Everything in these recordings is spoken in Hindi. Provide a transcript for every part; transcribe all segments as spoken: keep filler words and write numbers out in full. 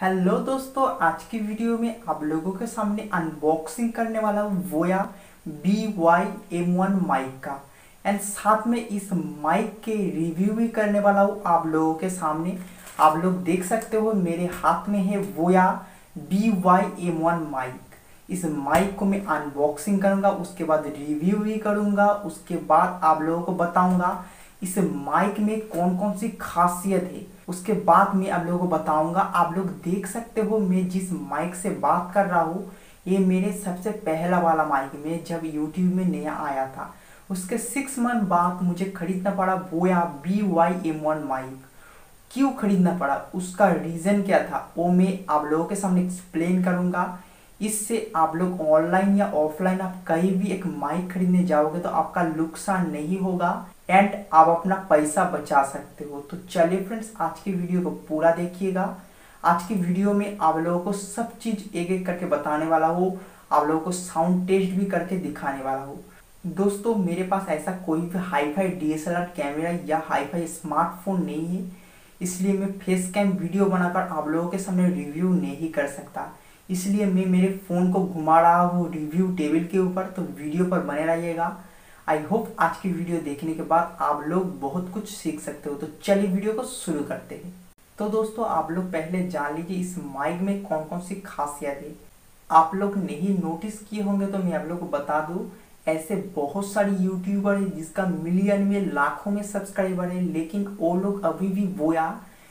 हेलो दोस्तों, आज की वीडियो में आप लोगों के सामने अनबॉक्सिंग करने वाला हूँ Boya B Y M one mic का। एंड साथ में इस माइक के रिव्यू भी करने वाला हूँ आप लोगों के सामने। आप लोग देख सकते हो मेरे हाथ में है Boya B Y M one mic. इस माइक को मैं अनबॉक्सिंग करूँगा, उसके बाद रिव्यू भी करूँगा, उसके बाद आप लोगों को बताऊँगा इस माइक में कौन कौन सी खासियत है। उसके बाद मैं आप लोगों को बताऊंगा। आप लोग देख सकते हो मैं जिस माइक से बात कर रहा हूँ ये मेरे सबसे पहला वाला माइक में जब यूट्यूब में नया आया था। उसके सिक्स मंथ बाद मुझे खरीदना पड़ा Boya B Y M one mic. क्यों खरीदना पड़ा, उसका रीज़न क्या था, वो मैं आप लोगों के सामने एक्सप्लेन करूंगा। इससे आप लोग ऑनलाइन या ऑफलाइन आप कहीं भी एक माइक खरीदने जाओगे तो आपका नुकसान नहीं होगा एंड आप अपना पैसा बचा सकते हो। तो चलिए फ्रेंड्स, आज की वीडियो को पूरा देखिएगा। आज की वीडियो में आप लोगों को सब चीज़ एक एक करके बताने वाला हूँ, आप लोगों को साउंड टेस्ट भी करके दिखाने वाला हूँ। दोस्तों, मेरे पास ऐसा कोई भी hi fi D S L R camera या हाई फाई स्मार्टफोन नहीं है, इसलिए मैं फेस कैम वीडियो बनाकर आप लोगों के सामने रिव्यू नहीं कर सकता। इसलिए मैं मेरे फ़ोन को घुमा रहा हूँ रिव्यू टेबल के ऊपर, तो वीडियो पर बने रहिएगा। आई होप आज की वीडियो देखने के बाद आप लोग बहुत कुछ सीख सकते हो। तो चलिए वीडियो को शुरू करते हैं। तो दोस्तों, आप लोग पहले जान लीजिए इस माइक में कौन कौन सी खासियत है। आप लोग नहीं नोटिस किए होंगे तो मैं आप लोग को बता दूं, ऐसे बहुत सारे यूट्यूबर है जिसका मिलियन में लाखों में सब्सक्राइबर है, लेकिन वो लोग अभी भी Boya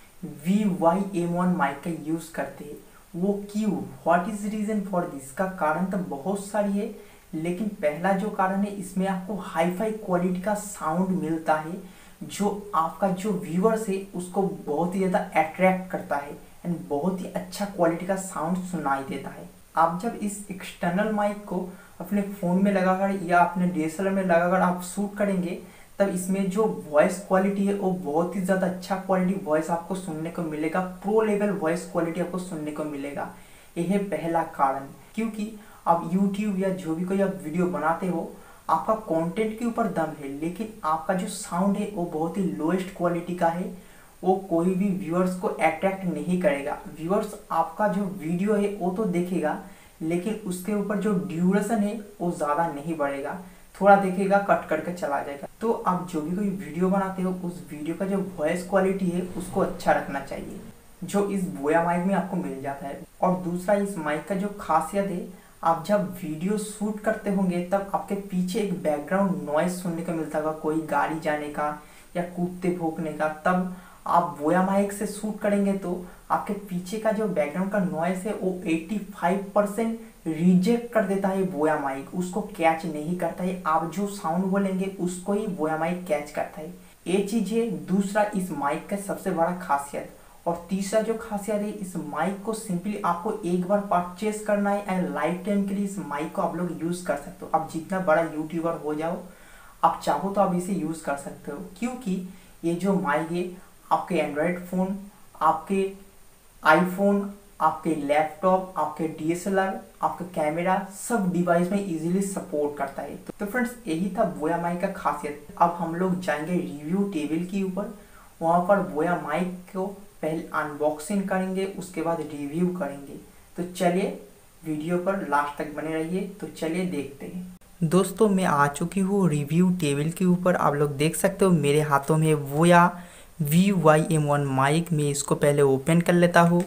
B Y M one mic का यूज़ करते हैं। वो क्यों, what is reason for this? का कारण तो बहुत सारी है, लेकिन पहला जो कारण है इसमें आपको हाई फाई क्वालिटी का साउंड मिलता है जो आपका जो व्यूअर्स है उसको बहुत ही ज़्यादा अट्रैक्ट करता है एंड बहुत ही अच्छा क्वालिटी का साउंड सुनाई देता है। आप जब इस एक्सटर्नल माइक को अपने फ़ोन में लगाकर या अपने डी एस एल आर में लगाकर आप शूट करेंगे तब इसमें जो वॉइस क्वालिटी है वो बहुत ही ज़्यादा अच्छा क्वालिटी वॉइस आपको सुनने को मिलेगा, प्रो लेवल वॉइस क्वालिटी आपको सुनने को मिलेगा। यह है पहला कारण। क्योंकि आप यूट्यूब या जो भी कोई आप वीडियो बनाते हो आपका कंटेंट के ऊपर दम है, लेकिन आपका जो साउंड है वो बहुत ही लोएस्ट क्वालिटी का है, वो कोई भी व्यूअर्स को अट्रैक्ट नहीं करेगा। व्यूअर्स आपका जो वीडियो है वो तो देखेगा, लेकिन उसके ऊपर जो ड्यूरेशन है वो ज़्यादा नहीं बढ़ेगा, थोड़ा देखेगा कट करके चला जाएगा। तो आप जो भी कोई वीडियो बनाते हो उस वीडियो का जो वॉइस क्वालिटी है उसको अच्छा रखना चाहिए, जो इस वोया माइक में आपको मिल जाता है। और दूसरा, इस माइक का जो खासियत है, आप जब वीडियो शूट करते होंगे तब आपके पीछे एक बैकग्राउंड नॉइज सुनने को मिलता होगा, कोई गाड़ी जाने का या कुत्ते भौंकने का। तब आप वोया माइक से शूट करेंगे तो आपके पीछे का जो बैकग्राउंड का नॉइज है वो पचासी परसेंट रिजेक्ट कर देता है वोया माइक, उसको कैच नहीं करता है। आप जो साउंड बोलेंगे उसको ही वोया माइक कैच करता है। ये चीज़ है दूसरा इस माइक का सबसे बड़ा खासियत। और तीसरा जो खासियत है, इस माइक को सिंपली आपको एक बार परचेस करना है एंड लाइफ टाइम के लिए इस माइक को आप लोग यूज़ कर सकते हो। आप जितना बड़ा यूट्यूबर हो जाओ, आप चाहो तो आप इसे यूज़ कर सकते हो, क्योंकि ये जो माइक है आपके एंड्रॉयड फ़ोन, आपके आईफोन, आपके लैपटॉप, आपके डी एस एल आर, आपका कैमरा, सब डिवाइस में इजीली सपोर्ट करता है। तो फ्रेंड्स, यही था वोया माइक का खासियत। अब हम लोग जाएंगे रिव्यू टेबल के ऊपर, वहाँ पर वोया माइक को पहले अनबॉक्सिंग करेंगे, उसके बाद रिव्यू करेंगे। तो चलिए वीडियो पर लास्ट तक बने रहिए। तो चलिए देखते हैं। दोस्तों, मैं आ चुकी हूँ रिव्यू टेबल के ऊपर। आप लोग देख सकते हो मेरे हाथों में Boya B Y M one mic. मैं इसको पहले ओपन कर लेता हूँ।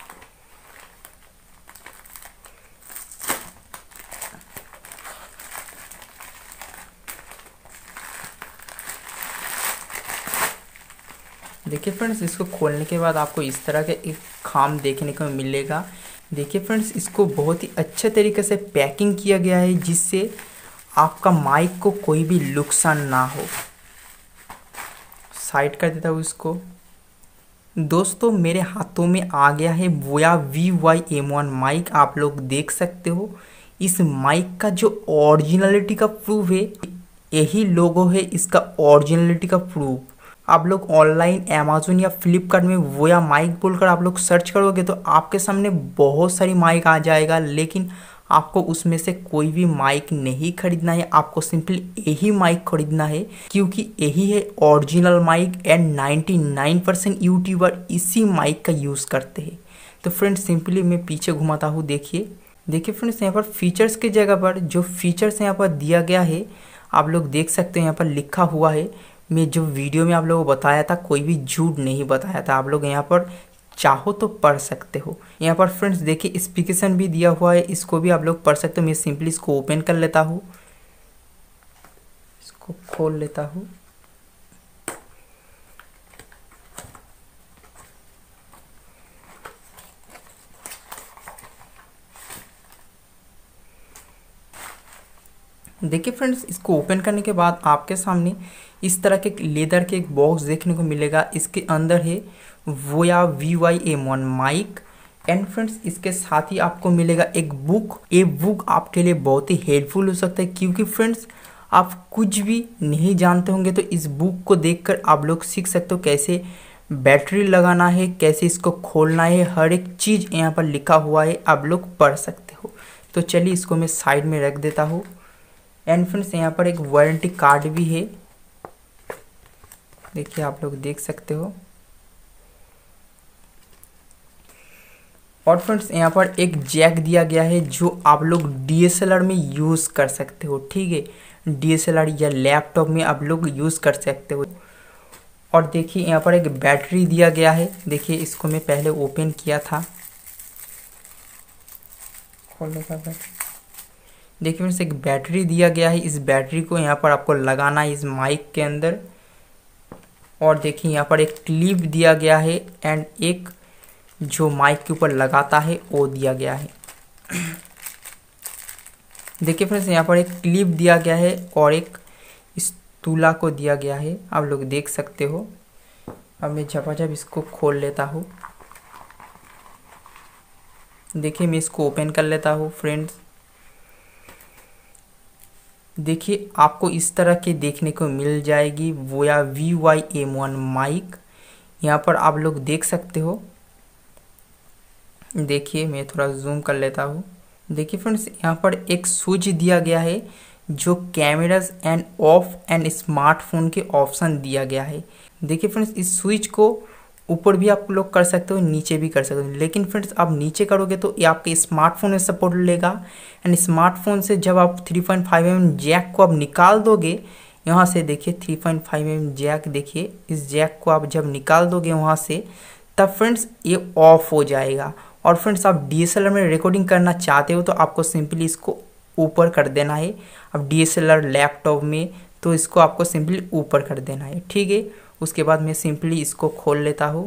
देखिए फ्रेंड्स, इसको खोलने के बाद आपको इस तरह का एक खाम देखने को मिलेगा। देखिए फ्रेंड्स, इसको बहुत ही अच्छे तरीके से पैकिंग किया गया है जिससे आपका माइक को कोई भी नुकसान ना हो। साइड कर देता हूँ इसको। दोस्तों, मेरे हाथों में आ गया है Boya B Y M one mic. आप लोग देख सकते हो इस माइक का जो ओरिजिनलिटी का प्रूफ है, यही लोगो है इसका ओरिजिनलिटी का प्रूफ। आप लोग ऑनलाइन अमेज़न या फ्लिपकार्ट में वोया माइक बोलकर आप लोग सर्च करोगे तो आपके सामने बहुत सारी माइक आ जाएगा, लेकिन आपको उसमें से कोई भी माइक नहीं खरीदना है। आपको सिंपली यही माइक खरीदना है, क्योंकि यही है ओरिजिनल माइक एंड निन्यानवे परसेंट यूट्यूबर इसी माइक का यूज़ करते हैं। तो फ्रेंड्स सिंपली मैं पीछे घुमाता हूँ। देखिए देखिए फ्रेंड्स, यहाँ पर फीचर्स की जगह पर जो फीचर्स यहाँ पर दिया गया है आप लोग देख सकते हैं, यहाँ पर लिखा हुआ है। मैं जो वीडियो में आप लोगों को बताया था कोई भी झूठ नहीं बताया था, आप लोग यहाँ पर चाहो तो पढ़ सकते हो। यहाँ पर फ्रेंड्स देखिए स्पेसिफिकेशन भी दिया हुआ है, इसको भी आप लोग पढ़ सकते हो। मैं सिंपली इसको ओपन कर लेता हूँ, इसको खोल लेता हूँ। देखिए फ्रेंड्स, इसको ओपन करने के बाद आपके सामने इस तरह के लेदर के एक बॉक्स देखने को मिलेगा। इसके अंदर है Boya B Y M one mic and friends इसके साथ ही आपको मिलेगा एक बुक। ये बुक आपके लिए बहुत ही हेल्पफुल हो सकता है, क्योंकि फ्रेंड्स आप कुछ भी नहीं जानते होंगे तो इस बुक को देखकर आप लोग सीख सकते हो कैसे बैटरी लगाना है, कैसे इसको खोलना है, हर एक चीज़ यहाँ पर लिखा हुआ है, आप लोग पढ़ सकते हो। तो चलिए इसको मैं साइड में रख देता हूँ। एंड फ्रेंड्स यहाँ पर एक वारंटी कार्ड भी है, देखिए आप लोग देख सकते हो। और फ्रेंड्स यहाँ पर एक जैक दिया गया है जो आप लोग डी एस एल आर में यूज़ कर सकते हो, ठीक है। डी एस एल आर या लैपटॉप में आप लोग यूज़ कर सकते हो। और देखिए यहाँ पर एक बैटरी दिया गया है, देखिए इसको मैं पहले ओपन किया था, खोलने का बैटरी। देखिए फ्रेंड्स एक बैटरी दिया गया है, इस बैटरी को यहाँ पर आपको लगाना है इस माइक के अंदर। और देखिए यहाँ पर एक क्लिप दिया गया है एंड एक जो माइक के ऊपर लगाता है वो दिया गया है। देखिए फ्रेंड्स यहाँ पर एक क्लिप दिया गया है और एक इस तुला को दिया गया है, आप लोग देख सकते हो। अब मैं झपाझप इसको खोल लेता हूँ। देखिए मैं इसको ओपन कर लेता हूँ फ्रेंड्स। देखिए आपको इस तरह के देखने को मिल जाएगी Boya B Y M one mic, यहाँ पर आप लोग देख सकते हो। देखिए मैं थोड़ा जूम कर लेता हूँ। देखिए फ्रेंड्स यहाँ पर एक स्विच दिया गया है जो cameras and of and smartphone के ऑप्शन दिया गया है। देखिए फ्रेंड्स इस स्विच को ऊपर भी आप लोग कर सकते हो, नीचे भी कर सकते हो, लेकिन फ्रेंड्स आप नीचे करोगे तो ये आपके स्मार्टफोन में सपोर्ट लेगा। एंड स्मार्टफोन से जब आप three point five M M jack को आप निकाल दोगे यहाँ से, देखिए three point five M M jack, देखिए इस जैक को आप जब निकाल दोगे वहाँ से तब फ्रेंड्स ये ऑफ हो जाएगा। और फ्रेंड्स आप डी एस एल आर में रिकॉर्डिंग करना चाहते हो तो आपको सिंपली इसको ऊपर कर देना है। अब D S L R laptop में तो इसको आपको सिंपली ऊपर कर देना है, ठीक है। उसके बाद मैं सिंपली इसको खोल लेता हूँ।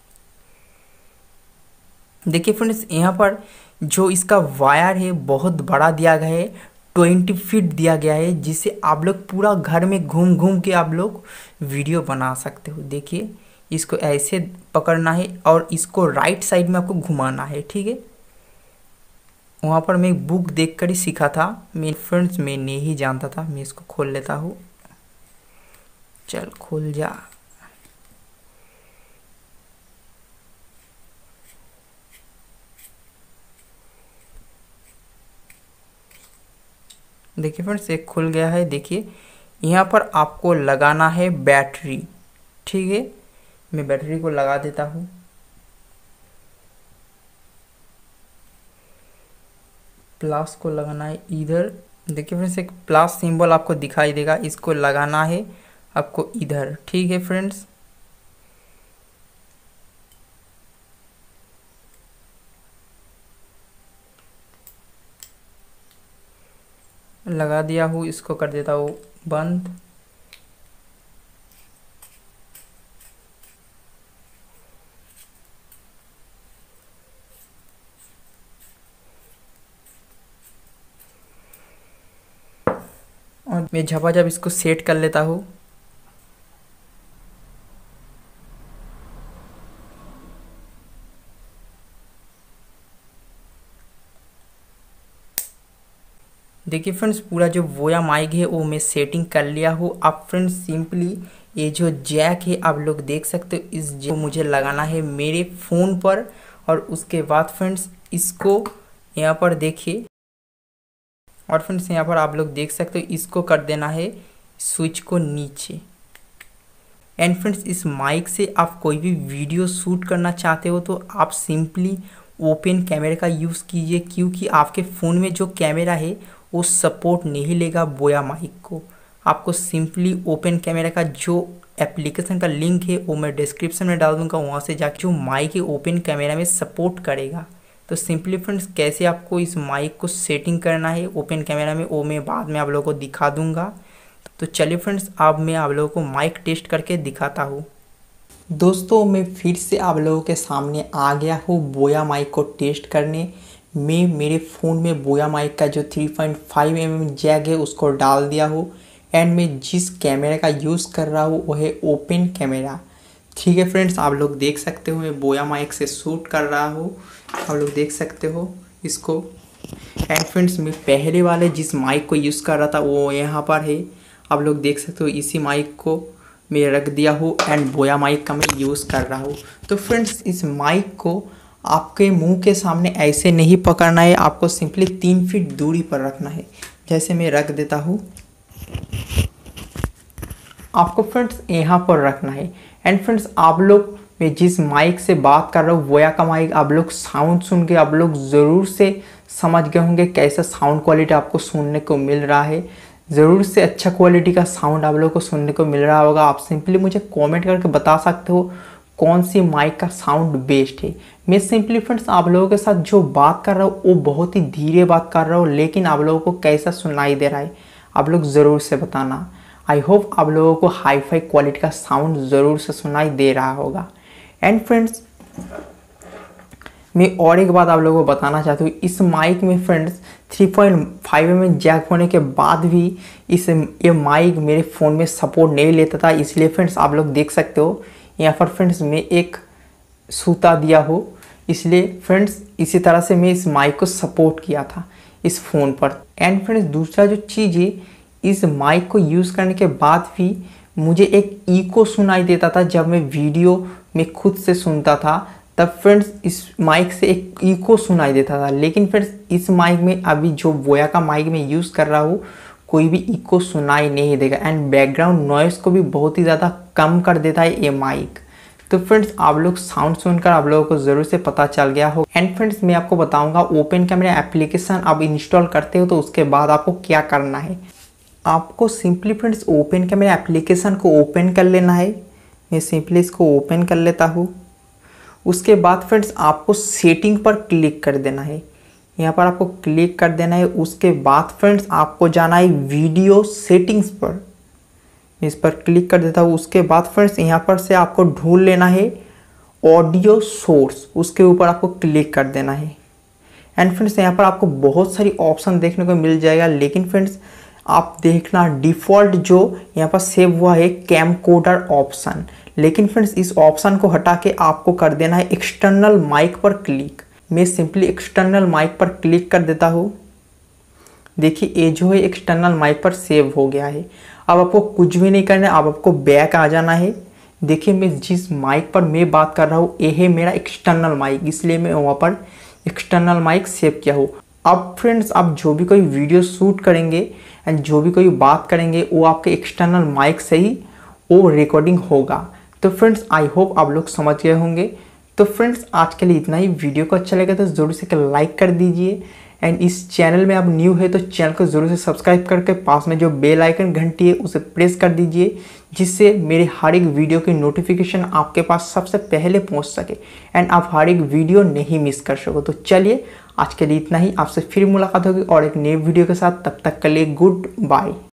देखिए फ्रेंड्स यहाँ पर जो इसका वायर है बहुत बड़ा दिया गया है, ट्वेंटी फीट दिया गया है, जिससे आप लोग पूरा घर में घूम घूम के आप लोग वीडियो बना सकते हो। देखिए इसको ऐसे पकड़ना है और इसको राइट साइड में आपको घुमाना है, ठीक है। वहाँ पर मैं एक बुक देखकर ही सीखा था मैं फ्रेंड्स, मैं नहीं जानता था। मैं इसको खोल लेता हूँ, चल खुल जा। देखिए फ्रेंड्स एक खुल गया है। देखिए यहाँ पर आपको लगाना है बैटरी, ठीक है। मैं बैटरी को लगा देता हूँ। प्लस को लगाना है इधर। देखिए फ्रेंड्स एक प्लस सिंबल आपको दिखाई देगा, इसको लगाना है आपको इधर, ठीक है फ्रेंड्स। लगा दिया हूँ, इसको कर देता हूँ बंद। और मैं झपाझप इसको सेट कर लेता हूँ। देखिए फ्रेंड्स पूरा जो वोया माइक है वो मैं सेटिंग कर लिया हूँ। अब फ्रेंड्स सिंपली ये जो जैक है आप लोग देख सकते हो, इस जैक को मुझे लगाना है मेरे फ़ोन पर। और उसके बाद फ्रेंड्स इसको यहाँ पर देखिए, और फ्रेंड्स यहाँ पर आप लोग देख सकते हो इसको कर देना है स्विच को नीचे। एंड फ्रेंड्स इस माइक से आप कोई भी वीडियो शूट करना चाहते हो तो आप सिंपली ओपन कैमरे का यूज़ कीजिए, क्योंकि आपके फ़ोन में जो कैमरा है वो सपोर्ट नहीं लेगा बोया माइक को। आपको सिंपली ओपन कैमरा का जो एप्लीकेशन का लिंक है वो मैं डिस्क्रिप्शन में डाल दूंगा, वहाँ से जाकर जो माइक है ओपन कैमरा में सपोर्ट करेगा। तो सिंपली फ्रेंड्स कैसे आपको इस माइक को सेटिंग करना है ओपन कैमरा में वो मैं बाद में आप लोगों को दिखा दूंगा। तो चलिए फ्रेंड्स अब मैं आप लोगों को माइक टेस्ट करके दिखाता हूँ। दोस्तों मैं फिर से आप लोगों के सामने आ गया हूँ बोया माइक को टेस्ट करने। मैं मेरे फ़ोन में बोया माइक का जो three point five M M jack है उसको डाल दिया हूँ एंड मैं जिस कैमरे का यूज़ कर रहा हूँ वो है ओपन कैमरा। ठीक है फ्रेंड्स, आप लोग देख सकते हो मैं बोया माइक से शूट कर रहा हूँ, आप लोग देख सकते हो इसको। एंड फ्रेंड्स मैं पहले वाले जिस माइक को यूज़ कर रहा था वो यहाँ पर है, आप लोग देख सकते हो। इसी माइक को मैं रख दिया हूँ एंड बोया माइक का मैं यूज़ कर रहा हूँ। तो फ्रेंड्स इस माइक को आपके मुंह के सामने ऐसे नहीं पकड़ना है, आपको सिंपली तीन फीट दूरी पर रखना है। जैसे मैं रख देता हूँ, आपको फ्रेंड्स यहाँ पर रखना है। एंड फ्रेंड्स आप लोग मैं जिस माइक से बात कर रहा हूँ बोया का माइक, आप लोग साउंड सुन के आप लोग ज़रूर से समझ गए होंगे कैसा साउंड क्वालिटी आपको सुनने को मिल रहा है। ज़रूर से अच्छा क्वालिटी का साउंड आप लोगों को सुनने को मिल रहा होगा। आप सिंपली मुझे कमेंट करके बता सकते हो कौन सी माइक का साउंड बेस्ट है। मैं सिंपली फ्रेंड्स आप लोगों के साथ जो बात कर रहा हूँ वो बहुत ही धीरे बात कर रहा हूँ, लेकिन आप लोगों को कैसा सुनाई दे रहा है आप लोग ज़रूर से बताना। आई होप आप लोगों को हाई फाई क्वालिटी का साउंड ज़रूर से सुनाई दे रहा होगा। एंड फ्रेंड्स मैं और एक बात आप लोगों को बताना चाहता हूँ, इस माइक में friends three point five M M jack होने के बाद भी इस ये माइक मेरे फ़ोन में सपोर्ट नहीं लेता था। इसलिए फ्रेंड्स आप लोग देख सकते हो यहाँ पर फ्रेंड्स मैं एक सूता दिया हो, इसलिए फ्रेंड्स इसी तरह से मैं इस माइक को सपोर्ट किया था इस फ़ोन पर। एंड फ्रेंड्स दूसरा जो चीज़ है, इस माइक को यूज़ करने के बाद भी मुझे एक इको सुनाई देता था। जब मैं वीडियो में खुद से सुनता था तब फ्रेंड्स इस माइक से एक इको सुनाई देता था, लेकिन फ्रेंड्स इस माइक में अभी जो बोया का माइक में यूज़ कर रहा हूँ कोई भी इको सुनाई नहीं देगा एंड बैकग्राउंड नॉइज़ को भी बहुत ही ज़्यादा कम कर देता है ये माइक। तो फ्रेंड्स आप लोग साउंड सुनकर आप लोगों को ज़रूर से पता चल गया हो। एंड फ्रेंड्स मैं आपको बताऊंगा ओपन कैमरा एप्लीकेशन आप इंस्टॉल करते हो तो उसके बाद आपको क्या करना है। आपको simply friends open camera application को ओपन कर लेना है। मैं सिंपली इसको ओपन कर लेता हूँ। उसके बाद फ्रेंड्स आपको सेटिंग पर क्लिक कर देना है, यहाँ पर आपको क्लिक कर देना है। उसके बाद फ्रेंड्स आपको जाना है वीडियो सेटिंग्स पर, इस पर क्लिक कर देता हूँ। उसके बाद फ्रेंड्स यहाँ पर से आपको ढूंढ लेना है ऑडियो सोर्स, उसके ऊपर आपको क्लिक कर देना है। एंड फ्रेंड्स यहाँ पर आपको बहुत सारी ऑप्शन देखने को मिल जाएगा, लेकिन फ्रेंड्स आप देखना डिफ़ॉल्ट जो यहाँ पर सेव हुआ है कैमकोडर ऑप्शन, लेकिन फ्रेंड्स इस ऑप्शन को हटा के आपको कर देना है एक्सटर्नल माइक पर क्लिक। मैं सिंपली एक्सटर्नल माइक पर क्लिक कर देता हूँ। देखिए ये जो है एक्सटर्नल माइक पर सेव हो गया है। अब आपको कुछ भी नहीं करना है, अब आपको बैक आ जाना है। देखिए मैं जिस माइक पर मैं बात कर रहा हूँ ये है मेरा एक्सटर्नल माइक, इसलिए मैं वहाँ पर एक्सटर्नल माइक सेव किया हूँ। अब फ्रेंड्स आप जो भी कोई वीडियो शूट करेंगे एंड जो भी कोई बात करेंगे वो आपके एक्सटर्नल माइक से ही वो रिकॉर्डिंग होगा। तो फ्रेंड्स आई होप आप लोग समझ गए होंगे। तो फ्रेंड्स आज के लिए इतना ही। वीडियो को अच्छा लगे तो ज़रूर से लाइक कर दीजिए एंड इस चैनल में आप न्यू है तो चैनल को ज़रूर से सब्सक्राइब करके पास में जो बेल आइकन घंटी है उसे प्रेस कर दीजिए, जिससे मेरे हर एक वीडियो की नोटिफिकेशन आपके पास सबसे पहले पहुंच सके एंड आप हर एक वीडियो नहीं मिस कर सको। तो चलिए आज के लिए इतना ही। आपसे फिर मुलाकात होगी और एक नए वीडियो के साथ, तब तक के लिए गुड बाय।